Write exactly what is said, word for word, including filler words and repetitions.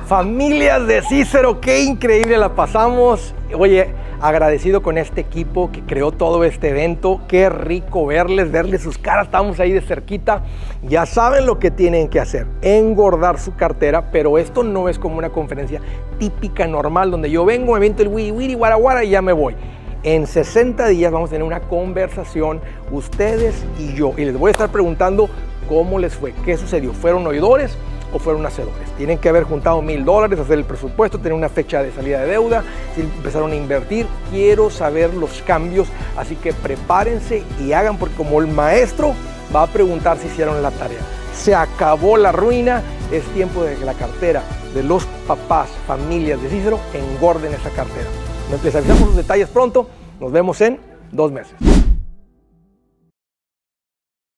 Familias de Cícero, qué increíble la pasamos. Oye, agradecido con este equipo que creó todo este evento. Qué rico verles, verles sus caras. Estamos ahí de cerquita. Ya saben lo que tienen que hacer, engordar su cartera, pero esto no es como una conferencia típica, normal, donde yo vengo, me viento el wiri wiri, guara guara y ya me voy. En sesenta días vamos a tener una conversación, ustedes y yo, y les voy a estar preguntando cómo les fue, qué sucedió, ¿fueron oidores o fueron hacedores? Tienen que haber juntado mil dólares, hacer el presupuesto, tener una fecha de salida de deuda, si empezaron a invertir. Quiero saber los cambios, así que prepárense y hagan, porque como el maestro va a preguntar si hicieron la tarea. Se acabó la ruina, es tiempo de que la cartera de los papás, familias de Cícero, engorden esa cartera. Les avisamos los detalles pronto, nos vemos en dos meses.